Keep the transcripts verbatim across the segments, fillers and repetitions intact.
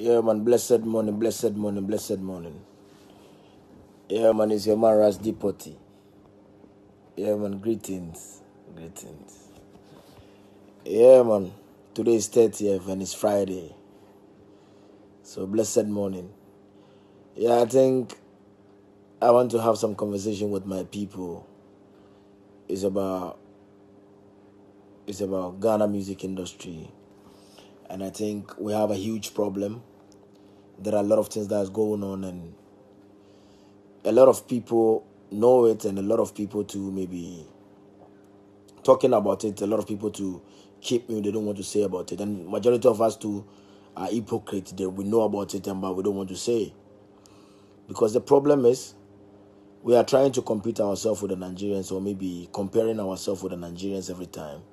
Yeah, man, blessed morning, blessed morning, blessed morning. Yeah, man, it's your man, Ras Deporte. Yeah, man, greetings, greetings. Yeah, man, today is thirtieth and it's Friday. So, blessed morning. Yeah, I think I want to have some conversation with my people. It's about, it's about Ghana music industry. And I think we have a huge problem. There are a lot of things that is going on, and a lot of people know it, and a lot of people to maybe talking about it, a lot of people to keep me, they don't want to say about it. And majority of us too are hypocrites. They we know about it, and but we don't want to say. Because the problem is we are trying to compete ourselves with the Nigerians, or maybe comparing ourselves with the Nigerians every time.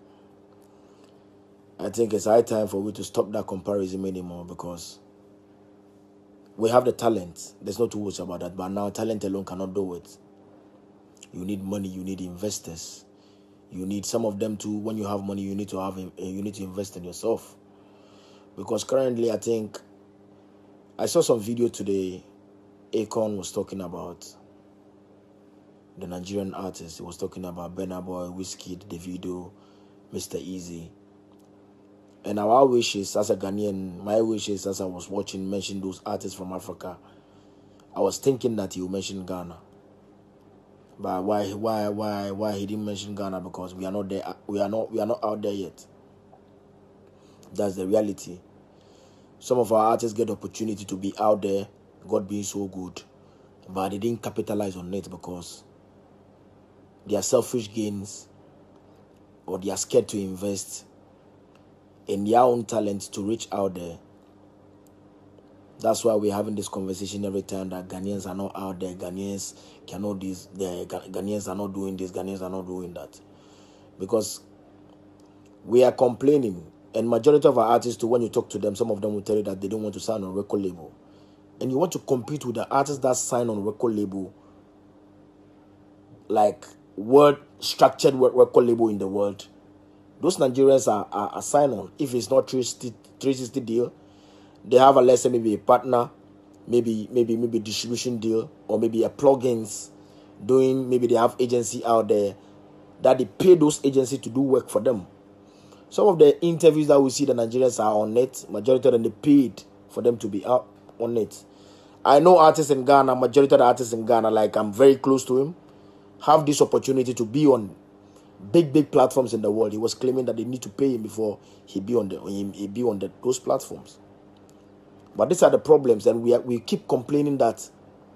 I think it's high time for we to stop that comparison anymore, because we have the talent. There's no two words about that. But now talent alone cannot do it. You need money, you need investors. You need some of them to, when you have money, you need to have, you need to invest in yourself. Because currently, I think, I saw some video today, Akon was talking about the Nigerian artists. He was talking about Burna Boy, Wizkid, Davido, Mister Easy. And our wishes as a Ghanaian, my wishes as I was watching, mention those artists from Africa, I was thinking that he would mention Ghana. But why, why, why, why he didn't mention Ghana? Because we are not there. We are not. We are not out there yet. That's the reality. Some of our artists get the opportunity to be out there, God being so good, but they didn't capitalize on it because they are selfish gains, or they are scared to invest in their own talent to reach out there. That's why we're having this conversation every time that Ghanaians are not out there. Ghanaians cannot this. The Ghanaians are not doing this. Ghanaians are not doing that. Because we are complaining. And majority of our artists, too, when you talk to them, some of them will tell you that they don't want to sign on a record label. And you want to compete with the artists that sign on a record label, like world structured record label in the world. Those Nigerians are, are, are sign on. If it's not three sixty deal, they have a let's say maybe a partner, maybe maybe maybe distribution deal, or maybe a plugins doing, maybe they have agency out there that they pay those agencies to do work for them. Some of the interviews that we see the Nigerians are on it, majority of them they paid for them to be out on it. I know artists in Ghana, majority of the artists in Ghana, like I'm very close to him, have this opportunity to be on big big platforms in the world. He was claiming that they need to pay him before he be on the he be on the, those platforms. But these are the problems, and we are, we keep complaining that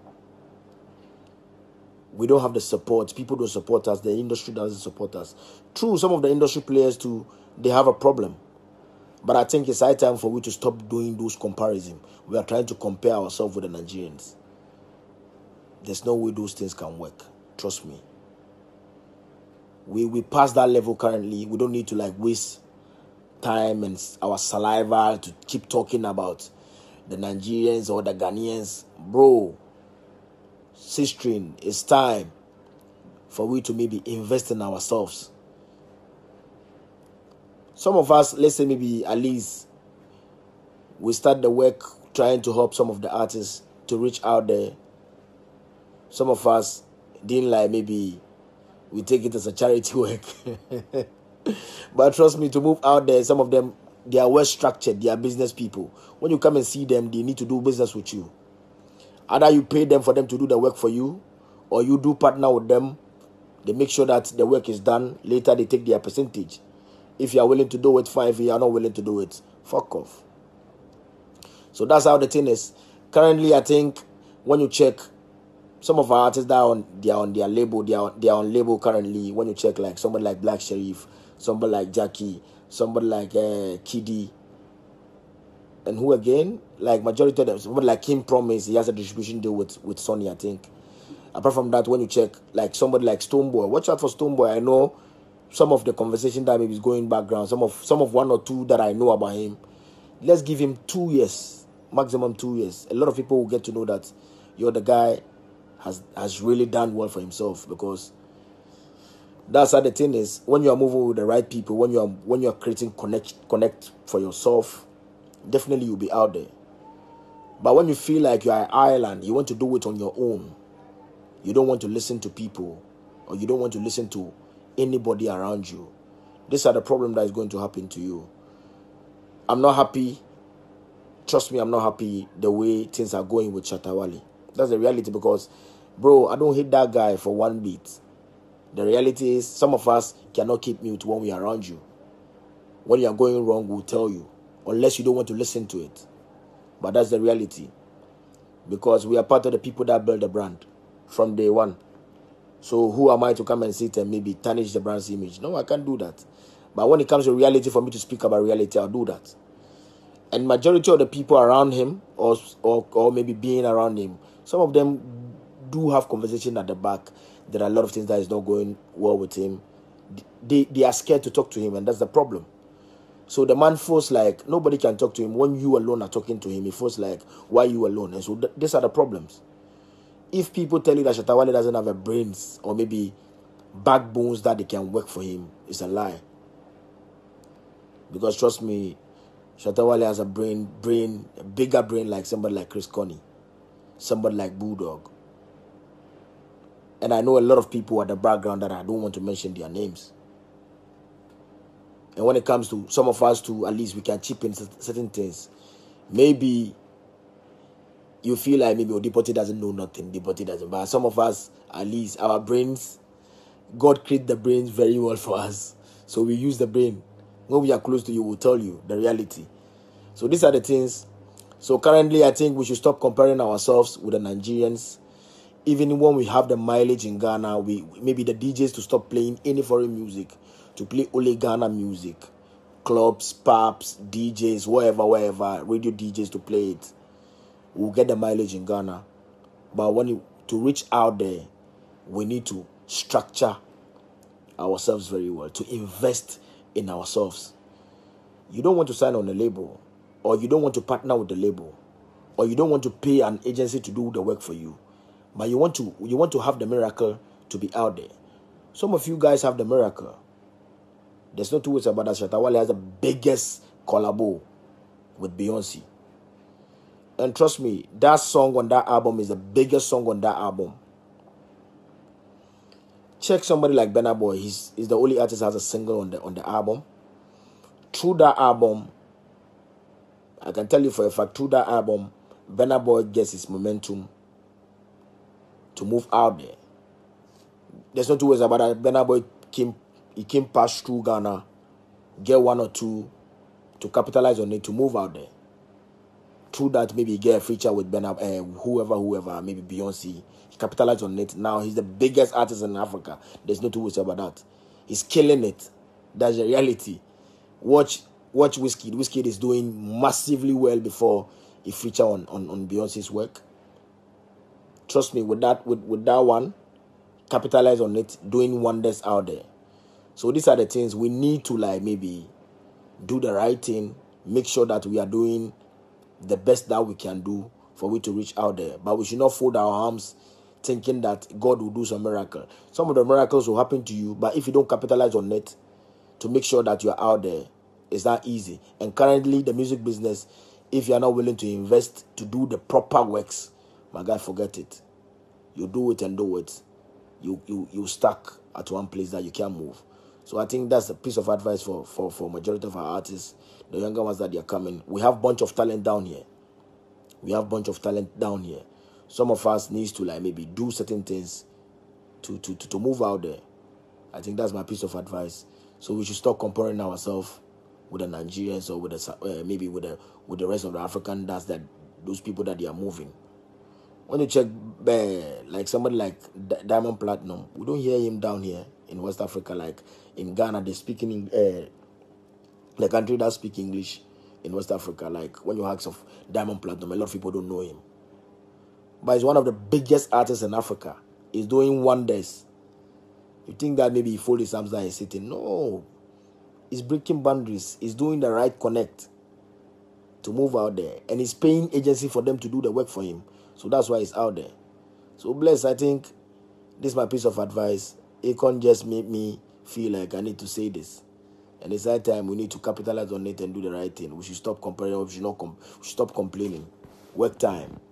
we don't have the support. People don't support us. The industry doesn't support us. True, some of the industry players too, they have a problem. But I think it's high time for we to stop doing those comparisons. We are trying to compare ourselves with the Nigerians. There's no way those things can work. Trust me. We we passed that level currently. We don't need to like waste time and our saliva to keep talking about the Nigerians or the Ghanaians. Bro, sistering, it's time for we to maybe invest in ourselves. Some of us, let's say maybe at least we start the work trying to help some of the artists to reach out there. Some of us didn't like maybe we take it as a charity work. But trust me, to move out there, some of them, they are well structured. They are business people. When you come and see them, they need to do business with you. Either you pay them for them to do the work for you, or you do partner with them. They make sure that the work is done. Later, they take their percentage. If you are willing to do it, fine. If you are not willing to do it, fuck off. So that's how the thing is. Currently, I think when you check, some of our artists that are on, they are on their label. They are, they are on label currently. When you check, like somebody like Black Sherif, somebody like Jackie, somebody like uh, Kiddy, and who again? Like majority of them, somebody like Kim Promise, he has a distribution deal with, with Sony, I think. Apart from that, when you check, like somebody like Stonebwoy, watch out for Stonebwoy. I know some of the conversation that maybe is going background, some of some of one or two that I know about him. Let's give him two years, maximum two years. A lot of people will get to know that you're the guy has has really done well for himself, because that's how the thing is. When you are moving with the right people, when you are when you are creating connect connect for yourself, definitely you'll be out there. But when you feel like you're an island, you want to do it on your own. You don't want to listen to people, or you don't want to listen to anybody around you. These are the problems that is going to happen to you. I'm not happy. Trust me, I'm not happy the way things are going with Shatta Wale. That's the reality, because, bro, I don't hate that guy for one bit. The reality is, some of us cannot keep mute when we are around you. When you are going wrong, we'll tell you, unless you don't want to listen to it. But that's the reality, because we are part of the people that build the brand from day one. So who am I to come and sit and maybe tarnish the brand's image? No, I can't do that. But when it comes to reality, for me to speak about reality, I'll do that. And majority of the people around him, or, or, or maybe being around him, some of them do have conversation at the back. There are a lot of things that is not going well with him. They, they are scared to talk to him, and that's the problem. So the man feels like nobody can talk to him. When you alone are talking to him, he feels like, why you alone? And so th these are the problems. If people tell you that Shatta Wale doesn't have a brains or maybe backbones that they can work for him, it's a lie. Because trust me, Shatta Wale has a brain, brain, a bigger brain like somebody like Chris Connie, somebody like Bulldog. And I know a lot of people at the background that I don't want to mention their names. And when it comes to some of us too, at least we can chip in certain things. Maybe you feel like maybe oh, Deporte doesn't know nothing, Deporte doesn't. But some of us, at least, our brains, God created the brains very well for us. So we use the brain. When we are close to you, we'll tell you the reality. So these are the things. So currently, I think we should stop comparing ourselves with the Nigerians. Even when we have the mileage in Ghana, we maybe the D Js to stop playing any foreign music, to play only Ghana music. Clubs, pubs, D Js, wherever, wherever, radio D Js to play it. We'll get the mileage in Ghana. But when you, to reach out there, we need to structure ourselves very well, to invest in ourselves. You don't want to sign on a label, or you don't want to partner with the label, or you don't want to pay an agency to do the work for you. But you want to you want to have the miracle to be out there. Some of you guys have the miracle. There's no two ways about that. Shatta Wale has the biggest collabo with Beyonce. And trust me, that song on that album is the biggest song on that album. Check somebody like Burna Boy. He's, he's the only artist that has a single on the on the album. Through that album, I can tell you for a fact, through that album, Burna Boy gets his momentum to move out there. There's no two ways about that. Burna Boy came, he came past through Ghana, get one or two to capitalize on it, to move out there. Through that, maybe get a feature with Burna, uh, whoever, whoever, maybe Beyonce. He capitalized on it. Now he's the biggest artist in Africa. There's no two ways about that. He's killing it. That's the reality. Watch, watch Wizkid. Wizkid is doing massively well before he feature on, on, on Beyonce's work. Trust me, with that, with, with that one, capitalize on it, doing wonders out there. So these are the things we need to, like, maybe do the right thing, make sure that we are doing the best that we can do for we to reach out there. But we should not fold our arms thinking that God will do some miracle. Some of the miracles will happen to you, but if you don't capitalize on it to make sure that you're out there, it's not easy. And currently, the music business, if you're not willing to invest to do the proper works, my guy, forget it. You do it and do it. You you you stuck at one place that you can't move. So I think that's a piece of advice for, for, for majority of our artists, the younger ones that they are coming. We have a bunch of talent down here. We have a bunch of talent down here. Some of us needs to, like, maybe do certain things to, to, to, to move out there. I think that's my piece of advice. So we should stop comparing ourselves with the Nigerians or with the, uh, maybe with the with the rest of the African, that's that those people that they are moving. When you check, uh, like somebody like D Diamond Platinum, we don't hear him down here in West Africa. Like in Ghana, they speak in uh, the country that speak English in West Africa. Like when you ask of Diamond Platinum, a lot of people don't know him. But he's one of the biggest artists in Africa. He's doing wonders. You think that maybe he folded his arms down and sitting? No. He's breaking boundaries. He's doing the right connect to move out there. And he's paying agency for them to do the work for him. So that's why he's out there. So bless, I think this is my piece of advice. It can't just make me feel like I need to say this. And it's that time we need to capitalize on it and do the right thing. We should stop comparing. We should not com we should stop complaining. work time.